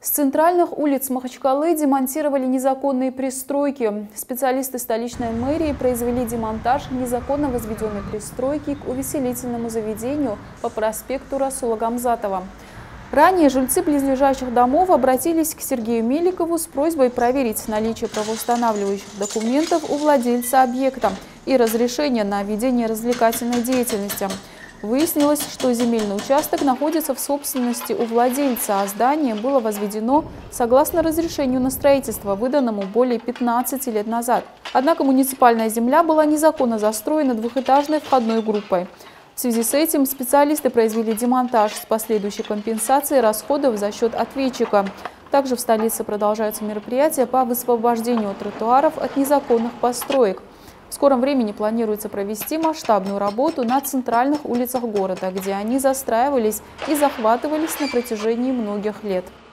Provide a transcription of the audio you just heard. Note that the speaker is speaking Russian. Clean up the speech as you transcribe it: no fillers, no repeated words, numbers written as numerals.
С центральных улиц Махачкалы демонтировали незаконные пристройки. Специалисты столичной мэрии произвели демонтаж незаконно возведенной пристройки к увеселительному заведению по проспекту Расула Гамзатова. Ранее жильцы близлежащих домов обратились к Сергею Меликову с просьбой проверить наличие правоустанавливающих документов у владельца объекта и разрешения на ведение развлекательной деятельности. Выяснилось, что земельный участок находится в собственности у владельца, а здание было возведено согласно разрешению на строительство, выданному более 15 лет назад. Однако муниципальная земля была незаконно застроена двухэтажной входной группой. В связи с этим специалисты произвели демонтаж с последующей компенсацией расходов за счет ответчика. Также в столице продолжаются мероприятия по высвобождению тротуаров от незаконных построек. В скором времени планируется провести масштабную работу на центральных улицах города, где они застраивались и захватывались на протяжении многих лет.